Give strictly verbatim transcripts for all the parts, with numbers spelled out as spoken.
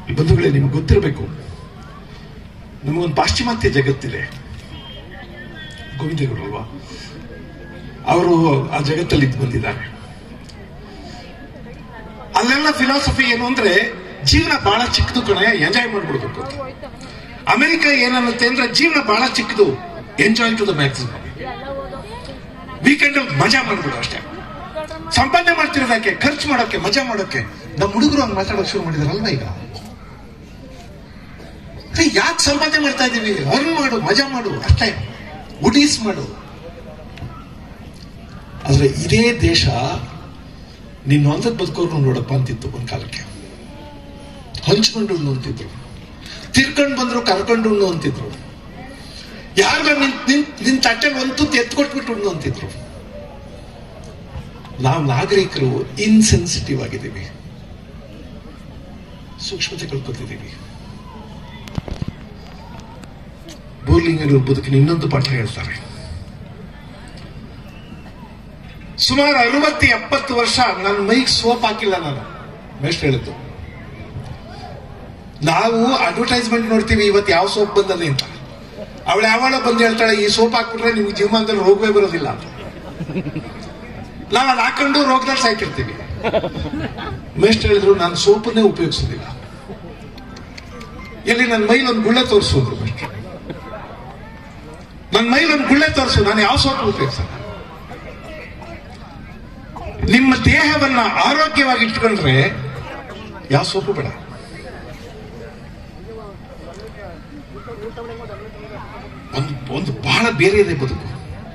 ಬಂಧುಗಳೇ, ನಿಮ್ಗೆ ಗೊತ್ತಿರಬೇಕು, ನಮಗೊಂದು ಪಾಶ್ಚಿಮಾತ್ಯ ಜಗತ್ತಿದೆ, ಗೋವಿಂದೇಗೌಡರು ಅಲ್ವಾ, ಅವರು ಆ ಜಗತ್ತಲ್ಲಿ ಇದ್ದು ಬಂದಿದ್ದಾರೆ. ಅಲ್ಲೆಲ್ಲ ಫಿಲಾಸಫಿ ಏನು ಅಂದ್ರೆ ಜೀವನ ಬಹಳ ಚಿಕ್ಕದು ಕಣೆ, ಎಂಜಾಯ್ ಮಾಡ್ಬಿಡ್ಬೇಕು ಅಂತ. ಅಮೆರಿಕ ಏನನ್ನುತ್ತೆ ಅಂದ್ರೆ ಜೀವನ ಬಹಳ ಚಿಕ್ಕದು, enjoy to the maximum. Weekend ಮಜಾ ಮಾಡ್ಬಿಡು ಅಷ್ಟೇ, ಸಂಪಾದನೆ ಮಾಡ್ತಿರೋದಕ್ಕೆ, ಖರ್ಚು ಮಾಡೋಕೆ, ಮಜಾ ಮಾಡೋಕೆ. ನಮ್ಮ ಹುಡುಗರು ಹಂಗೆ ಮಾತಾಡೋಕೆ ಶುರು ಮಾಡಿದಾರಲ್ವ ಈಗ. ಯಾಕೆ ಸಂಪಾದನೆ ಮಾಡ್ತಾ ಇದೀವಿ? ಅರ್ನ್ ಮಾಡು, ಮಜಾ ಮಾಡು ಅಷ್ಟೇ, ಉಡೀಸ್ ಮಾಡು. ಆದ್ರೆ ಇದೇ ದೇಶ ನಿನ್ನ ಒಂದಕ್ಕೆ ಬದುಕೋರು ನೋಡಪ್ಪ ಅಂತಿತ್ತು ಒಂದ್ ಕಾಲಕ್ಕೆ. ಹಂಚ್ಕೊಂಡು ಉಣ್ಣು ಅಂತಿದ್ರು, ತಿರ್ಕೊಂಡು ಬಂದ್ರು ಕರ್ಕೊಂಡು ಉಣ್ಣು ಅಂತಿದ್ರು, ಯಾರ ನಿನ್ ನಿನ್ ತಟ್ಟೆಲ್ ಒಂದು ತುತ್ತು ಎತ್ಕೊಟ್ಬಿಟ್ಟು ಉಣ್ಣು ಅಂತಿದ್ರು. ನಾವು ನಾಗರಿಕರು ಇನ್ಸೆನ್ಸಿಟಿವ್ ಆಗಿದ್ದೀವಿ, ಸೂಕ್ಷ್ಮತೆ ಕಳ್ಕೊತಿದ್ದೀವಿ. ಬೋರ್ಲಿಂಗರು ಬದುಕಿನ ಇನ್ನೊಂದು ಪಾಠ ಹೇಳ್ತಾರೆ. ಸುಮಾರು ಅರವತ್ತು ಎಪ್ಪತ್ತು ವರ್ಷ ನನ್ನ ಮೈಗೆ ಸೋಪ್ ಹಾಕಿಲ್ಲ ನಾನು. ಮೇಷ್ಟ್ರು ಹೇಳಿದ್ದು, ನಾವು ಅಡ್ವರ್ಟೈಸ್ಮೆಂಟ್ ನೋಡ್ತೀವಿ ಇವತ್ತು ಯಾವ ಸೋಪ್ ಬಂದದೆ ಅಂತ. ಅವಳು ಯಾವಾಗ ಬಂದು ಹೇಳ್ತಾಳೆ, ಈ ಸೋಪ್ ಹಾಕ್ಬಿಟ್ರೆ ನಿಮ್ಗೆ ಜೀವಮಾನದಲ್ಲಿ ರೋಗವೇ ಬರೋದಿಲ್ಲ ಅಂತ. ನಾವು ಅದು ಹಾಕೊಂಡು ರೋಗದಲ್ಲಿ ಸಾಯ್ತಿರ್ತೀವಿ. ಮೇಷ್ಟ್ರು ಹೇಳಿದ್ರು, ನಾನು ಸೋಪನ್ನೇ ಉಪಯೋಗಿಸೋದಿಲ್ಲ. ಎಲ್ಲಿ ನನ್ನ ಮೈಲಿ ಒಂದು ಗುಳ್ಳೆ ತೋರಿಸೋದ್ರು ಮೇಷ್ಟ್ರು, ನನ್ನ ಮೈಲಿ ಒಂದು ಗುಳ್ಳೆ ತೋರಿಸು, ನಾನು ಯಾವ ಸೋಪ್ ಉಪಯೋಗಿಸಲ್ಲ. ನಿಮ್ಮ ದೇಹವನ್ನ ಆರೋಗ್ಯವಾಗಿ ಇಟ್ಕೊಂಡ್ರೆ ಯಾವ ಸೋಪು ಬೇಡ. ಒಂದು ಒಂದು ಬಹಳ ಬೇರೆ ಇದೆ ಬದುಕು.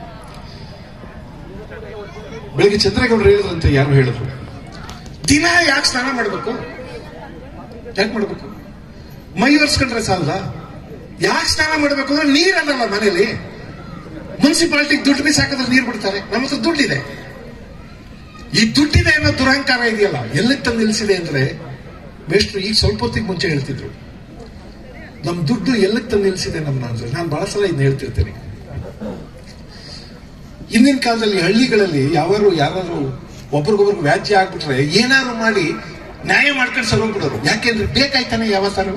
ಬೆಳಿಗ್ಗೆ ಚಂದ್ರೇಗೌಡರು ಹೇಳಿದ್ರಂತೆ, ಯಾರು ಹೇಳಿದ್ರು, ದಿನ ಯಾಕೆ ಸ್ನಾನ ಮಾಡ್ಬೇಕು? ಯಾಕೆ ಮಾಡ್ಬೇಕು? ಮೈ ಒರೆಸ್ಕೊಂಡ್ರೆ ಸಾಲದ? ಯಾಕೆ ಸ್ನಾನ ಮಾಡ್ಬೇಕು ಅಂದ್ರೆ ನೀರಲ್ಲ ಮನೇಲಿ. ಮುನ್ಸಿಪಾಲಿಟಿಗೆ ದುಡ್ಡು ಬೀಸಾಕಿದ್ರೆ ನೀರು ಬಿಡ್ತಾರೆ. ನಮ್ಮ ಹತ್ರ ದುಡ್ಡಿದೆ. ಈ ದುಡ್ಡಿದೆ ಅನ್ನೋ ದುರಹಂಕಾರ ಇದೆಯಲ್ಲ, ಎಲ್ಲಿಗೆ ತಂದು ನಿಲ್ಸಿದೆ ಅಂದ್ರೆ, ಮೇಷ್ಟ್ರು ಈಗ ಸ್ವಲ್ಪ ಹೊತ್ತಿಗೆ ಮುಂಚೆ ಹೇಳ್ತಿದ್ರು, ನಮ್ ದುಡ್ಡು ಎಲ್ಲಿಗೆ ತಂದು ನಿಲ್ಸಿದೆ ನಮ್ಮನ್ನ ಅಂದ್ರೆ. ನಾನು ಬಹಳ ಸಲ ಇದನ್ನ ಹೇಳ್ತಿರ್ತೇನೆ. ಹಿಂದಿನ ಕಾಲದಲ್ಲಿ ಹಳ್ಳಿಗಳಲ್ಲಿ ಯಾವಾರು ಯಾರು ಒಬ್ರಿಗೊಬ್ರಿಗೆ ವ್ಯಾಜ್ಯ ಆಗ್ಬಿಟ್ರೆ ಏನಾದ್ರು ಮಾಡಿ ನ್ಯಾಯ ಮಾಡ್ಕೊಂಡು ಸರೋಗ್ಬಿಡೋರು. ಯಾಕೆಂದ್ರೆ ಬೇಕಾಯ್ತಾನೆ ಯಾವತ್ತಾರು.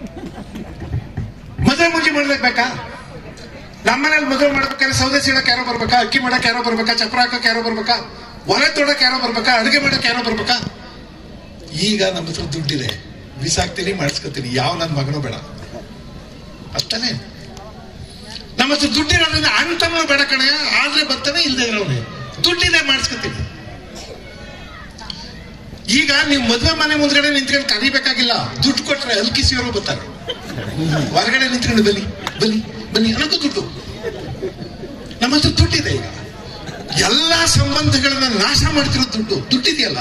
ಮದುವೆ ಮುಂಚೆ ಮಾಡ್ಲಿಕ್ಕೆ ಬೇಕಾ? ನಮ್ಮನೇಲಿ ಮದುವೆ ಮಾಡ್ಬೇಕಾದ್ರೆ ಸೌದೆ ಸೀಳಕ್ಕೆ ಯಾರೋ ಬರ್ಬೇಕಾ? ಅಕ್ಕಿ ಮಾಡಕ್ ಯಾರೋ ಬರ್ಬೇಕಾ? ಚಪ್ರ ಹಾಕಕ್ ಯಾರೋ ಬರ್ಬೇಕಾ? ಒಲೆ ತೊಡಕ್ ಯಾರೋ ಬರ್ಬೇಕಾ? ಅಡುಗೆ ಮಾಡಕ್ ಯಾರೋ ಬರ್ಬೇಕಾ? ಈಗ ನಮ್ಮ ಹತ್ರ ದುಡ್ಡಿದೆ, ಬಿಸಾಕ್ತೀನಿ, ಮಾಡಿಸ್ಕೊತೀನಿ, ಯಾವ ನನ್ನ ಮಗನೂ ಬೇಡ ಅಷ್ಟೇ. ನಮ್ಮ ಹತ್ರ ದುಡ್ಡಿರೋದ್ರಿಂದ ಅಂತನೂ ಬೇಡ ಕಣೆಯ, ಆದ್ರೆ ಬರ್ತಾನೆ, ಇಲ್ಲದೆ ಇರೋನೆ ದುಡ್ಡಿದೆ, ಮಾಡಿಸ್ಕೊತೀನಿ. ಈಗ ನೀವು ಮದುವೆ ಮನೆ ಮುಂದ್ಗಡೆ ನಿಂತ್ಕೊಂಡು ಕರಿಬೇಕಾಗಿಲ್ಲ, ದುಡ್ಡು ಕೊಟ್ರೆ ಅಲ್ಕಿಸಿಯವರು ಬರ್ತಾರೆ. ಹೊರಗಡೆ ನಿಂತ್ಕೊಂಡು ಬನ್ನಿ ಬನ್ನಿ ಬನ್ನಿ ಅನ್ನೋದು ದುಡ್ಡು. ನಮ್ಮ ಹತ್ರ ದುಡ್ಡಿದೆ. ಈಗ ಎಲ್ಲಾ ಸಂಬಂಧಗಳನ್ನ ನಾಶ ಮಾಡ್ತಿರೋ ದುಡ್ಡು. ದುಡ್ಡಿದೆಯಲ್ಲ,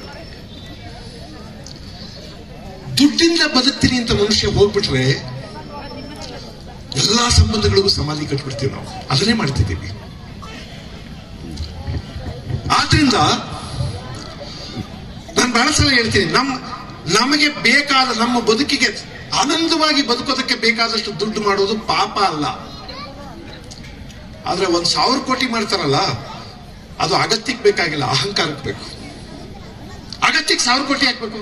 ದುಡ್ಡಿಂದ ಬದುಕ್ತೀನಿ ಅಂತ ಮನುಷ್ಯ ಹೋಗ್ಬಿಟ್ರೆ ಎಲ್ಲಾ ಸಂಬಂಧಗಳಿಗೂ ಸಮಾಧಿ ಕಟ್ಬಿಡ್ತೀವಿ ನಾವು. ಅದನ್ನೇ ಮಾಡ್ತಿದ್ದೀವಿ. ಆದ್ರಿಂದ ನಾನು ಬಹಳ ಸಲ ಹೇಳ್ತೀನಿ, ನಮ್ ನಮಗೆ ಬೇಕಾದ, ನಮ್ಮ ಬದುಕಿಗೆ ಆನಂದವಾಗಿ ಬದುಕೋದಕ್ಕೆ ಬೇಕಾದಷ್ಟು ದುಡ್ಡು ಮಾಡೋದು ಪಾಪ ಅಲ್ಲ. ಆದ್ರೆ ಒಂದ್ ಸಾವಿರ ಕೋಟಿ ಮಾಡ್ತಾರಲ್ಲ, ಅದು ಅಗತ್ಯಕ್ಕೆ ಬೇಕಾಗಿಲ್ಲ, ಅಹಂಕಾರಕ್ಕೆ ಬೇಕು. ಅಗತ್ಯಕ್ಕೆ ಸಾವಿರ ಕೋಟಿ ಹಾಕ್ಬೇಕು.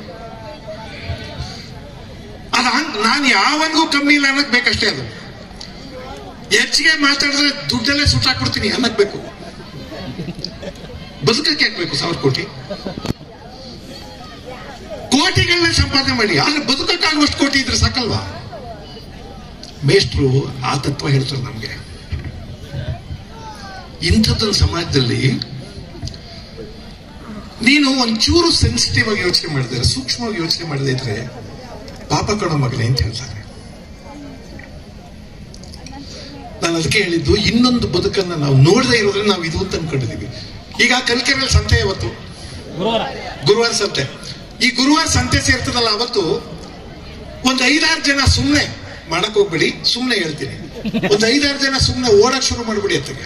ಅದ ನಾನು ಯಾವನ್ಗೂ ಕಮ್ಮಿ ಇಲ್ಲ ಅನ್ನಕ್ ಬೇಕಷ್ಟೇ. ಅದು ಹೆಚ್ಚಿಗೆ ಮಾತಾಡಿದ್ರೆ ದುಡ್ಡಲ್ಲೇ ಸುಟ್ಟಾಕ್ಬಿಡ್ತೀನಿ ಅನ್ನಕ್ ಬೇಕು. ಬದುಕಕ್ಕೆ ಹಾಕ್ಬೇಕು ಸಾವಿರ ಕೋಟಿ. ಕೋಟಿಗಳನ್ನ ಸಂಪಾದನೆ ಮಾಡಿ, ಆದ್ರೆ ಬದುಕಕ್ಕಾಗುವಷ್ಟು ಕೋಟಿ ಇದ್ರೆ ಸಾಕಲ್ವಾ? ಮೇಷ್ಟ್ರು ಆ ತತ್ವ ಹೇಳ್ತಾರೆ ನಮ್ಗೆ. ಇಂಥದ್ದೊಂದು ಸಮಾಜದಲ್ಲಿ ನೀನು ಒಂಚೂರು ಸೆನ್ಸಿಟಿವ್ ಆಗಿ ಯೋಚನೆ ಮಾಡಿದ್ರೆ, ಸೂಕ್ಷ್ಮವಾಗಿ ಯೋಚನೆ ಮಾಡದೇ ಇದ್ರೆ ಪಾಪ ಕಣೋ ಮಗನೇ ಅಂತ ಹೇಳ್ತಾರೆ. ನಾನು ಅದಕ್ಕೆ ಹೇಳಿದ್ದು, ಇನ್ನೊಂದು ಬದುಕನ್ನ ನಾವು ನೋಡದೇ ಇರೋದ್ರೆ ನಾವು ಇದು ಅಂತ ಅನ್ಕೊಂಡಿದೀವಿ. ಈಗ ಕಲ್ಕೆರೆಯಲ್ಲಿ ಸಂತೆ, ಇವತ್ತು ಗುರುವಾರ ಸಂತೆ. ಈ ಗುರುವಾರ ಸಂತೆ ಸೇರ್ತದಲ್ಲ, ಅವತ್ತು ಒಂದ್ ಐದಾರು ಜನ ಸುಮ್ನೆ ಮಾಡಕ್ ಹೋಗ್ಬೇಡಿ, ಸುಮ್ನೆ ಹೇಳ್ತೀನಿ, ಒಂದ್ ಐದಾರು ಜನ ಸುಮ್ನೆ ಓಡಕ್ ಶುರು ಮಾಡ್ಬಿಡಿ. ಅತ್ತಗೆ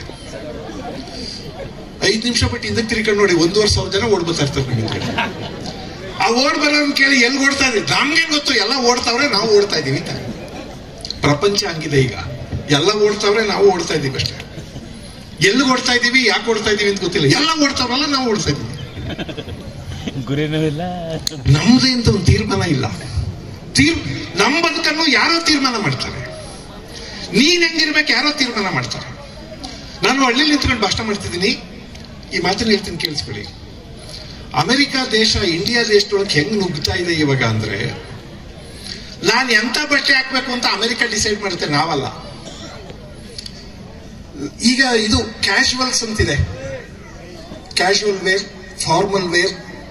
ಐದ್ ನಿಮಿಷ ಬಿಟ್ಟು ಹಿಂದಕ್ಕೆ ತಿರ್ಕೊಂಡು ನೋಡಿ, ಒಂದೂವರೆ ಸಾವಿರ ಜನ ಓಡ್ ಬರ್ತಾ ಇರ್ತಾರೆ ನಿಮ್ಗೆ. ಆ ಓಡ್ ಬರೋನ್ ಕೇಳಿ ಎಲ್ಲಿ ಓಡ್ತಾ ಇದ್ವಿ? ನಮ್ಗೆ ಗೊತ್ತು, ಎಲ್ಲ ಓಡ್ತಾವ್ರೆ, ನಾವು ಓಡ್ತಾ ಇದೀವಿ ಅಂತ. ಪ್ರಪಂಚ ಹಂಗಿದೆ ಈಗ, ಎಲ್ಲ ಓಡ್ತಾವ್ರೆ, ನಾವು ಓಡ್ತಾ ಇದೀವಿ ಅಷ್ಟೇ. ಎಲ್ಲಿ ಓಡ್ತಾ ಇದೀವಿ, ಯಾಕೆ ಓಡ್ತಾ ಇದೀವಿ ಅಂತ ಗೊತ್ತಿಲ್ಲ. ಎಲ್ಲ ಓಡ್ತಾವ್ರಲ್ಲ, ನಾವು ಓಡ್ತಾ ಇದೀವಿ. ನಮ್ದೇ ಅಂತ ಒಂದು ತೀರ್ಮಾನ ಇಲ್ಲ. ತೀರ್ ನಮ್ಮ ಬದುಕನ್ನು ಯಾರೋ ತೀರ್ಮಾನ ಮಾಡ್ತಾರೆ. ನೀನ್ ಹೆಂಗಿರ್ಬೇಕು ಯಾರೋ ತೀರ್ಮಾನ ಮಾಡ್ತಾರೆ. ನಾನು ಹಳ್ಳಿಲಿ ನಿಂತ್ಕೊಂಡು ಭಾಷಣ ಮಾಡ್ತಿದ್ದೀನಿ, ಈ ಮಾತನ್ನ ಹೇಳ್ತೀನಿ ಕೇಳಿಸ್ಕೊಳ್ಳಿ. ಅಮೆರಿಕ ದೇಶ ಇಂಡಿಯಾ ದೇಶದೊಳಗೆ ಹೆಂಗ್ ನುಗ್ತಾ ಇದೆ ಇವಾಗ ಅಂದ್ರೆ, ನಾನು ಎಂತ ಬಟ್ಟೆ ಹಾಕ್ಬೇಕು ಅಂತ ಅಮೆರಿಕ ಡಿಸೈಡ್ ಮಾಡುತ್ತೆ, ನಾವಲ್ಲ. ಈಗ ಇದು ಕ್ಯಾಶುವಲ್ಸ್ ಅಂತಿದೆ, ಕ್ಯಾಶುವಲ್ ವೇರ್, ಫಾರ್ಮಲ್ ವೇರ್,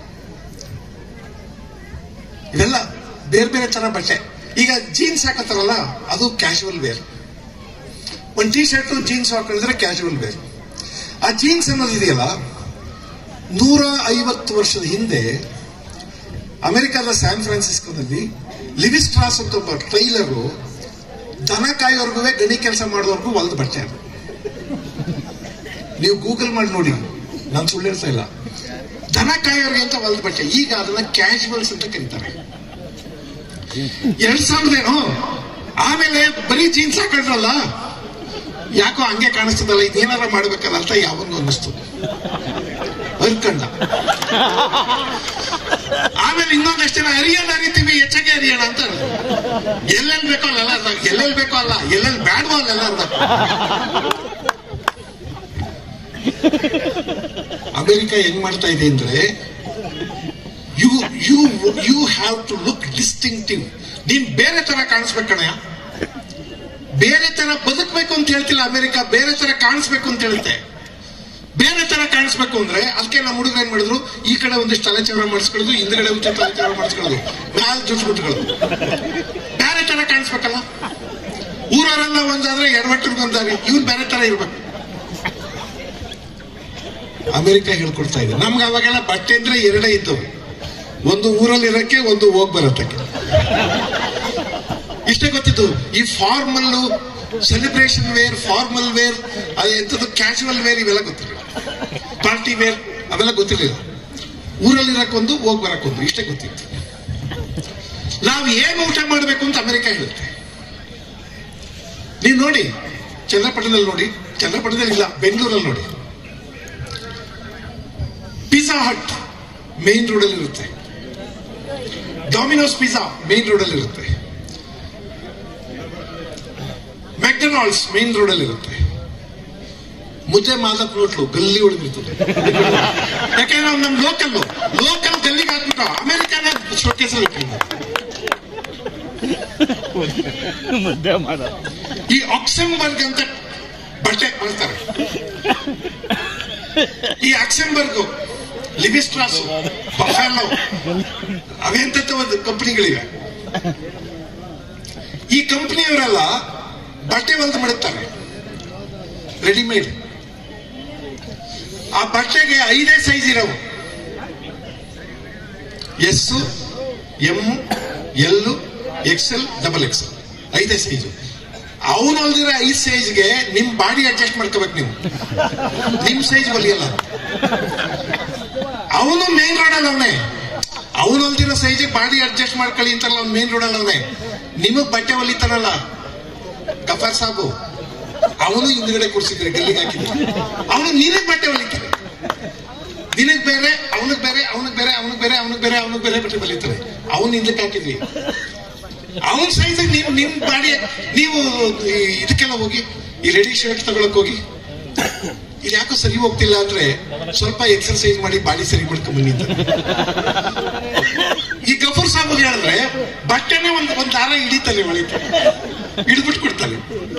ಇವೆಲ್ಲ ಬೇರೆ ಬೇರೆ ತರ ಬಟ್ಟೆ. ಈಗ ಜೀನ್ಸ್ ಹಾಕತ್ತಾರಲ್ಲ, ಅದು ಕ್ಯಾಶುವಲ್ ವೇರ್. ಒಂದು ಟೀ ಶರ್ಟ್ ಜೀನ್ಸ್ ಹಾಕಿದ್ರೆ ಕ್ಯಾಶುವಲ್ ವೇರ್. ಆ ಜೀನ್ಸ್ ಅನ್ನೋದಿದೆಯಲ್ಲ, ನೂರ ಐವತ್ತು ವರ್ಷದ ಹಿಂದೆ ಅಮೆರಿಕದ ಸ್ಯಾನ್ ಫ್ರಾನ್ಸಿಸ್ಕೋದಲ್ಲಿ ಲಿವಿ ಸ್ಟ್ರಾಸ್ ಅಂತ ಒಬ್ಬ ಟೈಲರು ದನ ಕಾಯೋರ್ಗು ಗಣಿ ಕೆಲಸ ಮಾಡೋರ್ಗು ಹೊಲ್ದ ಬಟ್ಟೆ ಅದು. ನೀವು ಗೂಗಲ್ ಮಾಡಿ ನೋಡಿ, ನಾನು ಸುಳ್ಳು ಹೇಳ್ತಾ ಇಲ್ಲ. ದನ ಕಾಯೋರ್ಗೆ ಅಂತ ಹೊಲ್ದ ಬಟ್ಟೆ. ಈಗ ಅದನ್ನ ಕ್ಯಾಶುವಲ್ಸ್ ಅಂತ ಕರೀತಾರೆ. ಎರಡ್ ಸಾವಿರದ ಏನೋ ಆಮೇಲೆ ಬರೀ ಜೀನ್ಸ್ ಹಾಕೊಂಡ್ರಲ್ಲ, ಯಾಕೋ ಹಂಗೆ ಕಾಣಿಸ್ತದಲ್ಲ, ಇದೇನಾರ ಮಾಡ್ಬೇಕಲ್ಲ ಅಂತ ಯಾವೊಂದು ಅನ್ನಿಸ್ತು, ಅರ್ಕಂಡ. ಆಮೇಲೆ ಇನ್ನೊಂದಷ್ಟು ಜನ ಹರಿಯೋಣ ಹರಿತೀವಿ, ಹೆಚ್ಚಾಗಿ ಹರಿಯೋಣ ಅಂತ ಎಲ್ಲೆಲ್ಲಿ ಬೇಕೋ ಅಲ್ಲ ಅರ್ಧ, ಎಲ್ಲೆಲ್ಲಿ ಬೇಕೋ ಅಲ್ಲ, ಎಲ್ಲೆಲ್ಲಿ ಬ್ಯಾಡ್ವೋ ಅಲ್ಲೆಲ್ಲ ಅರ್ಧ. ಅಮೆರಿಕ ಹೆಂಗ್ ಮಾಡ್ತಾ ಇದೆ ಅಂದ್ರೆ, you you you have to look distinctive. ನೀನ್ ಬೇರೆ ತರ ಕಾಣಿಸ್ಬೇಕು ಕಣಯ್ಯ, ಬೇರೆ ತರ ಬದುಕಬೇಕು ಅಂತ ಹೇಳ್ತಿಲ್ಲ ಅಮೆರಿಕ, ಬೇರೆ ತರ ಕಾಣಿಸ್ಬೇಕು ಅಂತ ಹೇಳುತ್ತೆ. ಬೇರೆ ತರ ಕಾಣಿಸ್ಬೇಕು ಅಂದ್ರೆ ಅದಕ್ಕೆ ನಮ್ಮ ಹುಡುಗರು ಏನ್ ಮಾಡಿದ್ರು, ಈ ಕಡೆ ಒಂದಿಷ್ಟು ತಲೆಚವರ ಮಾಡಿಸ್ಕೊಳ್ಳೋದು, ಹಿಂದ್ಗಡೆ ಒಂದಿಷ್ಟು ತಲೆಚವರ ಮಾಡಿಸ್ಕೊಳ್ಳೋದು, ನಾಲ್ ಜುಟ್ಬಿಟ್ಕೊಳ್ಳೋದು. ಬೇರೆ ತರ ಕಾಣಿಸ್ಬೇಕಲ್ಲ, ಊರವರೆಲ್ಲ ಒಂದಾದ್ರೆ ಎಡವಟ್ಟಿಗೆ ಒಂದಾದ್ರೆ, ಇವ್ರು ಬೇರೆ ತರ ಇರ್ಬೇಕು. ಅಮೆರಿಕ ಹೇಳ್ಕೊಡ್ತಾ ಇದೆ. ನಮ್ಗೆ ಅವಾಗೆಲ್ಲ ಬಟ್ಟೆ ಅಂದ್ರೆ ಎರಡೇ ಇದ್ದವು, ಒಂದು ಊರಲ್ಲಿ ಇರಕ್ಕೆ, ಒಂದು ಹೋಗ್ ಬರತ್ತಕ್ಕೆ. ಇಷ್ಟೇ ಗೊತ್ತಿತ್ತು. ಈ formal, celebration wear, formal wear, ಎಂಥದ್ದು ಕ್ಯಾಶುವಲ್ ವೇರ್, ಇವೆಲ್ಲ ಗೊತ್ತಿರಲಿಲ್ಲ. ಪಾರ್ಟಿ ವೇರ್ ಅವೆಲ್ಲ ಗೊತ್ತಿರಲಿಲ್ಲ. ಊರಲ್ಲಿ ಇರಕ್ಕೊಂದು, ಹೋಗ್ ಬರಕ್ಕೊಂದು, ಇಷ್ಟೇ ಗೊತ್ತಿತ್ತು. ನಾವು ಏನು ಊಟ ಮಾಡಬೇಕು ಅಂತ ಅಮೆರಿಕ ಹೇಳುತ್ತೆ. ನೀವು ನೋಡಿ, ಚನ್ನಪಟ್ಟಣದಲ್ಲಿ ನೋಡಿ, ಚನ್ನಪಟ್ಟಣದಲ್ಲಿ ಇಲ್ಲ, ಬೆಂಗಳೂರಲ್ಲಿ ನೋಡಿ, ಪಿಜ್ಜಾ ಹಟ್ ಮೇನ್ ರೋಡ್ ಅಲ್ಲಿ ಇರುತ್ತೆ, ಡೊಮಿನೋಸ್ ಪಿಜ್ಜಾ ಮೇನ್ ರೋಡ್ ಅಲ್ಲಿ ಇರುತ್ತೆ, ಮೆಕ್ಡೊನಾಲ್ಡ್ಸ್ ಮೇನ್ ರೋಡ್ ಅಲ್ಲಿ ಇರುತ್ತೆ, ಮುದ್ದೆ ಮಾದಕ್ ನೋಟ್ಲು ಗಲ್ಲಿ ಹೊಡೆದಿರ್ತದೆ. ಯಾಕಂದ್ರೆ ನಾವು ನಮ್ ಲೋಕಲ್ ಲೋಕಲ್ ಗಲ್ಲಿಗೆ ಹಾಕ್ಬಿಟ್ಟು ಅಮೆರಿಕಾನ ಶೋಕೇಸಲ್ಲಿ ಈ ಆಕ್ಸೆಂಬರ್ಗ್ ಅಂತ ಬಟ್ಟೆ ಮಾಡ್ತಾರೆ. ಈ ಆಕ್ಸೆಂಬರ್ಗ್, ಲಿವಿಸ್ಟ್ರಾಸ್, ಬಫೆಲೋ, ಅವೆಂತ ಒಂದು ಕಂಪನಿಗಳಿವೆ. ಈ ಕಂಪನಿಯವರೆಲ್ಲ ಬಟ್ಟೆ ಹೊಲ್ದು ಮಾಡುತ್ತಾರೆ, ರೆಡಿಮೇಡ್. ಆ ಬಟ್ಟೆಗೆ ಐದೇ ಸೈಜ್ ಇರವು, S, M, L, XL, double XL, ಐದೇ ಸೈಜು. ಅವನು ಹೊಲ್ದಿರೋ ಐದು ಸೈಜ್ಗೆ ನಿಮ್ ಬಾಡಿ ಅಡ್ಜಸ್ಟ್ ಮಾಡ್ಕೋಬೇಕು ನೀವು, ನಿಮ್ ಸೈಜ್ ಹೊಲಿಯಲ್ಲ. ಅವನು ಮೇನ್ ರೋಡ್ ಅಲ್ಲಿ ಅವನೇ, ಅವನು ಹೊಲ್ದಿರೋ ಸೈಜಿಗೆ ಬಾಡಿ ಅಡ್ಜಸ್ಟ್ ಮಾಡ್ಕೊಳ್ಳಿ ಅಂತಾರಲ್ಲ, ಅವ್ನು ಮೇನ್ ರೋಡ್ ಅಲ್ಲಿ ಅವನೇ. ನಿಮಗ್ ಬಟ್ಟೆ ಹೊಲಿತಾನಲ್ಲ ಗಫಾರ್ ಸಾಬು, ಅವನು ಹಿಂದ್ಗಡೆ ಕೂರಿಸಿದ್ರೆ ಗಲ್ಲಿಗೆ ಹಾಕಿದ್ರೆ, ಅವನು ನಿನಗ್ ಬಟ್ಟೆ ಹೊಲಿತಾರೆ. ನಿನಗ್ ಬೇರೆ, ಅವನಿಗೆ ಬೇರೆ, ಅವನಿಗೆ ಬೇರೆ, ಅವನಿಗೆ ಬೇರೆ, ಅವನಿಗೆ ಬೇರೆ, ಅವನಿಗೆ ಬೇರೆ ಬಟ್ಟೆ ಹೊಲಿತಾರೆ. ಅವನು ಹಿಂದಕ್ಕೆ ಹಾಕಿದ್ವಿ. ಅವನ ಸೈಜ್ ನೀವು ನಿಮ್ ಬಾಡಿ, ನೀವು ಇದಕ್ಕೆಲ್ಲ ಹೋಗಿ, ಈ ರೆಡಿ ಶರ್ಟ್ ತಗೊಳಕ್ ಹೋಗಿ, ಇದು ಯಾಕೋ ಸರಿ ಹೋಗ್ತಿಲ್ಲ ಅಂದ್ರೆ ಸ್ವಲ್ಪ ಎಕ್ಸರ್ಸೈಸ್ ಮಾಡಿ ಬಾಡಿ ಸರಿ ಮಾಡ್ಕೊಂಡ್ ಬನ್ನಿ ಅಂತ. ಈ ಗಫೂರ್ ಸಾಬ್ ಹೇಳಿದ್ರೆ ಬಟ್ಟೆನೇ ಒಂದ್ ಒಂದ್ ದಾರ ಹಿಡಿತಾನೆ, ಒಳಗೆ ಹಿಡಿದ್ಬಿಟ್ಟು ಕೊಡ್ತಾನೆ.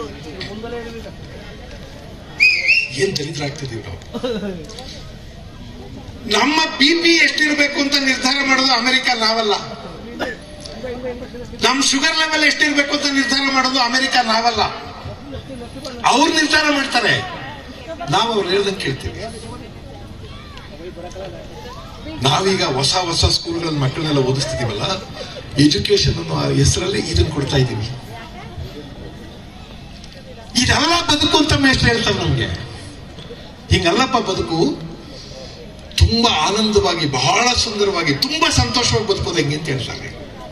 ಏನ್ ದರಿದ್ರ ಆಗ್ತಿದೀವಿ ನಾವು. ನಮ್ಮ ಬಿ ಪಿ ಎಷ್ಟಿರ್ಬೇಕು ಅಂತ ನಿರ್ಧಾರ ಮಾಡೋದು ಅಮೆರಿಕ, ನಾವಲ್ಲ. ನಮ್ ಶುಗರ್ ಲೆವೆಲ್ ಎಷ್ಟಿರ್ಬೇಕು ಅಂತ ನಿರ್ಧಾರ ಮಾಡೋದು ಅಮೆರಿಕ, ನಾವಲ್ಲ. ಅವ್ರು ನಿರ್ಧಾರ ಮಾಡ್ತಾರೆ, ನಾವು ಅವ್ರು ಹೇಳ್ದಂಗೆ ಕೇಳ್ತೀವಿ. ನಾವೀಗ ಹೊಸ ಹೊಸ ಸ್ಕೂಲ್ಗಳಲ್ಲಿ ಮಕ್ಕಳನ್ನೆಲ್ಲ ಓದಿಸ್ತಿದೀವಲ್ಲ, ಎಜುಕೇಶನ್ ಅನ್ನೋ ಹೆಸರಲ್ಲಿ ಇದನ್ನ ಕೊಡ್ತಾ ಇದೀವಿ. ಇದೆಲ್ಲ ಬದುಕು ಅಂತ ಮೇಷ್ಟ್ರು ಹೇಳ್ತಾರೆ ನಮ್ಗೆ. ಹಿಂಗಲ್ಲಪ್ಪ ಬದುಕು, ತುಂಬಾ ಆನಂದವಾಗಿ, ಬಹಳ ಸುಂದರವಾಗಿ, ತುಂಬಾ ಸಂತೋಷವಾಗಿ ಬದುಕೋದು ಹೆಂಗೆ ಅಂತ ಹೇಳ್ತಾರೆ.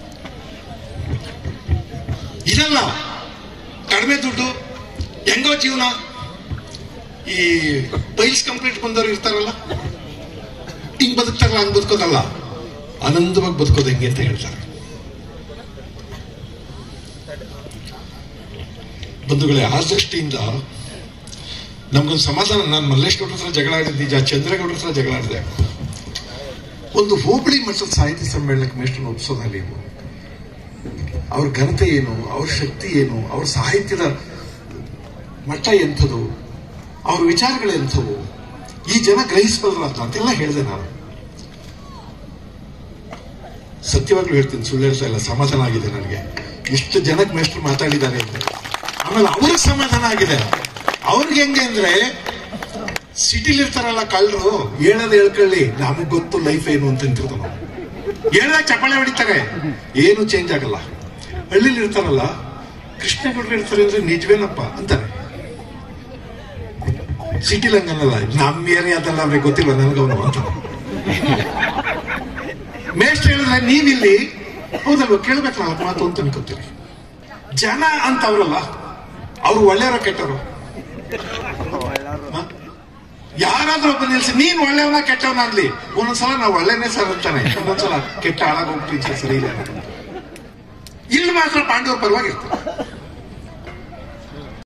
ಇದಲ್ಲ ಕಡಿಮೆ ದುಡ್ಡು, ಹೆಂಗೋ ಜೀವನ. ಈ ಪೈಲ್ಸ್ ಕಂಪ್ಲೀಟ್ ಬಂದವರು ಇರ್ತಾರಲ್ಲ, ಹಿಂಗ್ ಬದುಕ್ತಾರಲ್ಲ, ಹಂಗ್ ಬದುಕೋದಲ್ಲ, ಆನಂದವಾಗಿ ಬದುಕೋದು ಹೆಂಗೆ ಅಂತ ಹೇಳ್ತಾರೆ. ಬಂಧುಗಳೇ, ಆ ದೃಷ್ಟಿಯಿಂದ ನಮ್ಗೊಂದು ಸಮಾಧಾನ. ನಾನು ಮಲ್ಲೇಶ್ ಗೌಡ್ರ ಹತ್ರ ಜಗಳ ಆಡಿದ್ದೆ, ನಿಜ. ಚಂದ್ರೇಗೌಡ್ರ ಹತ್ರ ಜಗಳ ಆಡಿದೆ. ಒಂದು ಹೋಬಳಿ ಮಟ್ಟದ ಸಾಹಿತ್ಯ ಸಮ್ಮೇಳನಕ್ಕೆ ಮೇಷ್ಟ್ರನ್ನ ಒಪ್ಸೋದ ನೀವು? ಅವ್ರ ಘನತೆ ಏನು, ಅವ್ರ ಶಕ್ತಿ ಏನು, ಅವ್ರ ಸಾಹಿತ್ಯದ ಮಟ್ಟ ಎಂಥದ್ದು, ಅವ್ರ ವಿಚಾರಗಳು ಎಂಥವು, ಈ ಜನ ಗ್ರಹಿಸಬಲ್ರ ಅಂತೆಲ್ಲ ಹೇಳಿದೆ ನಾನು. ಸತ್ಯವಾಗ್ಲೂ ಹೇಳ್ತೀನಿ, ಸುಳ್ಳು ಹೇಳ್ತಾ ಇಲ್ಲ. ಸಮಾಧಾನ ಆಗಿದೆ ನನಗೆ, ಇಷ್ಟು ಜನಕ್ಕೆ ಮೇಷ್ಟ್ರು ಮಾತಾಡಿದ್ದಾರೆ ಅಂತ. ಆಮೇಲೆ ಅವ್ರಿಗೆ ಸಮಾಧಾನ ಆಗಿದೆ. ಅವ್ರಿಗೆ ಹೆಂಗೆ ಅಂದ್ರೆ, ಸಿಟಿಲಿ ಇರ್ತಾರಲ್ಲ ಕಳ್ಳರು, ಹೇಳೋದು ಹೇಳ್ಕೊಳ್ಳಿ, ನಮಗ್ ಗೊತ್ತು ಲೈಫ್ ಏನು ಅಂತ ನಿಂತಿರ್ತಾವ ನಾವು. ಹೇಳ್ದಾಗ ಚಪ್ಪಾಳೆ ಹೊಡಿತಾರೆ, ಏನು ಚೇಂಜ್ ಆಗಲ್ಲ. ಹಳ್ಳಿಲಿ ಇರ್ತಾರಲ್ಲ, ಕೃಷ್ಣೇಗೌಡರು ಇರ್ತಾರೆ ಅಂದ್ರೆ ನಿಜವೇನಪ್ಪ ಅಂತಾರೆ. ಸಿಟಿಲಿ ಹಂಗನ್ನಲ್ಲ, ನಮ್ಮ ಏರಿಯಾದಲ್ಲ ಅವ್ರಿಗೆ ಗೊತ್ತಿಲ್ಲ ನನಗವನು ಅಂತ. ಮೇಷ್ಟ್ರು ಹೇಳಿದ್ರೆ ನೀವಿಲ್ಲಿ ಹೌದಲ್ವ, ಕೇಳ್ಬೇಕು ನಾಲ್ಕು ಮಾತು ಅಂತ ಅನ್ಕೋತೀರಿ. ಜನ ಅಂತ ಅವ್ರಲ್ಲ, ಅವ್ರು ಒಳ್ಳೆಯವರು ಕೆಟ್ಟವರು. ಯಾರಾದ್ರೂ ಒಬ್ಬ ನಿಲ್ಸಿ ನೀನ್ ಒಳ್ಳೆಯವನ ಕೆಟ್ಟವನ ಅನ್ಲಿ, ಒಂದೊಂದ್ಸಲ ನಾವು ಒಳ್ಳೆನೇ ಸರ್ ಅಂತಾನೆ, ಒಂದೊಂದ್ಸಲ ಕೆಟ್ಟ ಹಾಳಾಗೋಗ್ತೀವಿ ಸರಿ ಇಲ್ಲ. ಇಲ್ಲಿ ಮಾತ್ರ ಪಾಂಡವ್ರ ಪರವಾಗಿರ್ತಾರೆ.